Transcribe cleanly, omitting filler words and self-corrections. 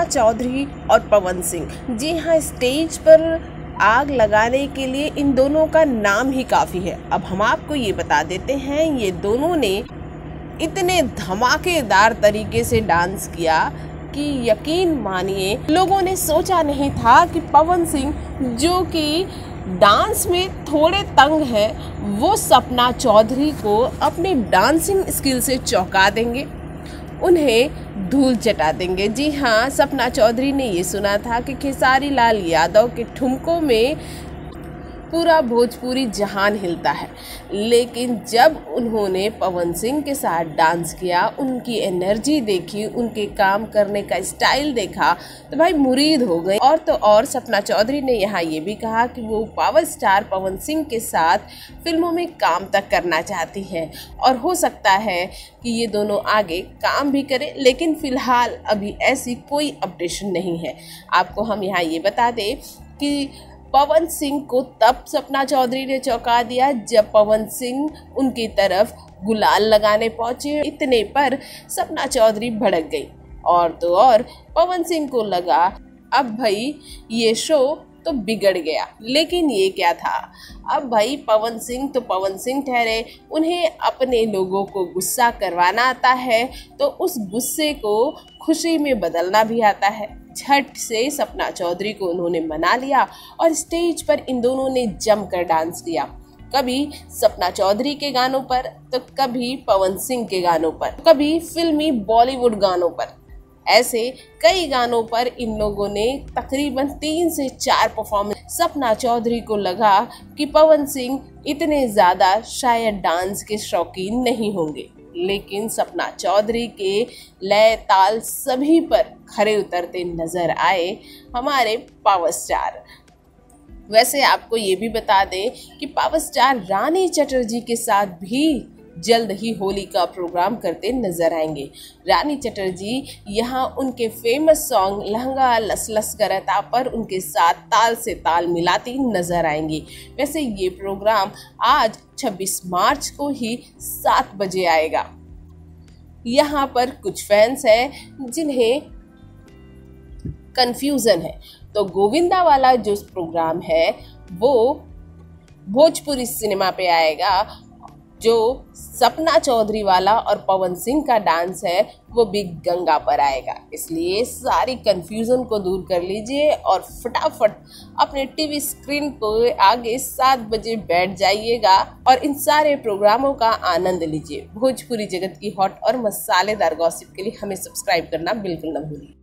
चौधरी और पवन सिंह। जी हाँ, स्टेज पर आग लगाने के लिए इन दोनों का नाम ही काफ़ी है। अब हम आपको ये बता देते हैं, ये दोनों ने इतने धमाकेदार तरीके से डांस किया कि यकीन मानिए लोगों ने सोचा नहीं था कि पवन सिंह, जो कि डांस में थोड़े तंग है, वो सपना चौधरी को अपनी डांसिंग स्किल से चौंका देंगे, उन्हें धूल चटा देंगे। जी हाँ, सपना चौधरी ने ये सुना था कि खेसारी लाल यादव के ठुमकों में पूरा भोजपुरी जहान हिलता है, लेकिन जब उन्होंने पवन सिंह के साथ डांस किया, उनकी एनर्जी देखी, उनके काम करने का स्टाइल देखा तो भाई मुरीद हो गए। और तो और सपना चौधरी ने यहाँ ये भी कहा कि वो पावर स्टार पवन सिंह के साथ फिल्मों में काम तक करना चाहती है और हो सकता है कि ये दोनों आगे काम भी करें, लेकिन फ़िलहाल अभी ऐसी कोई अपडेशन नहीं है। आपको हम यहाँ ये बता दें कि पवन सिंह को तब सपना चौधरी ने चौंका दिया जब पवन सिंह उनकी तरफ गुलाल लगाने पहुंचे। इतने पर सपना चौधरी भड़क गई और तो और पवन सिंह को लगा अब भाई ये शो तो बिगड़ गया। लेकिन ये क्या था, अब भाई पवन सिंह तो पवन सिंह ठहरे, उन्हें अपने लोगों को गुस्सा करवाना आता है तो उस गुस्से को खुशी में बदलना भी आता है। झट से सपना चौधरी को उन्होंने मना लिया और स्टेज पर इन दोनों ने जमकर डांस किया, कभी सपना चौधरी के गानों पर तो कभी पवन सिंह के गानों पर, कभी फिल्मी बॉलीवुड गानों पर। ऐसे कई गानों पर इन लोगों ने तकरीबन 3 से 4 परफॉर्मेंस। सपना चौधरी को लगा कि पवन सिंह इतने ज़्यादा शायद डांस के शौकीन नहीं होंगे, लेकिन सपना चौधरी के लय ताल सभी पर खरे उतरते नजर आए हमारे पावर स्टार। वैसे आपको ये भी बता दें कि पावर स्टार रानी चटर्जी के साथ भी जल्द ही होली का प्रोग्राम करते नजर आएंगे। रानी चटर्जी यहाँ उनके फेमस सॉन्ग लहंगा लस लस करता पर उनके साथ ताल से ताल मिलाती नजर आएंगी। वैसे ये प्रोग्राम आज 26 मार्च को ही 7 बजे आएगा। यहाँ पर कुछ फैंस हैं जिन्हें कंफ्यूजन है, तो गोविंदा वाला जो प्रोग्राम है वो भोजपुरी सिनेमा पे आएगा, जो सपना चौधरी वाला और पवन सिंह का डांस है वो बिग गंगा पर आएगा। इसलिए सारी कंफ्यूजन को दूर कर लीजिए और फटाफट अपने टीवी स्क्रीन को आगे 7 बजे बैठ जाइएगा और इन सारे प्रोग्रामों का आनंद लीजिए। भोजपुरी जगत की हॉट और मसालेदार गॉसिप के लिए हमें सब्सक्राइब करना बिल्कुल न भूलिए।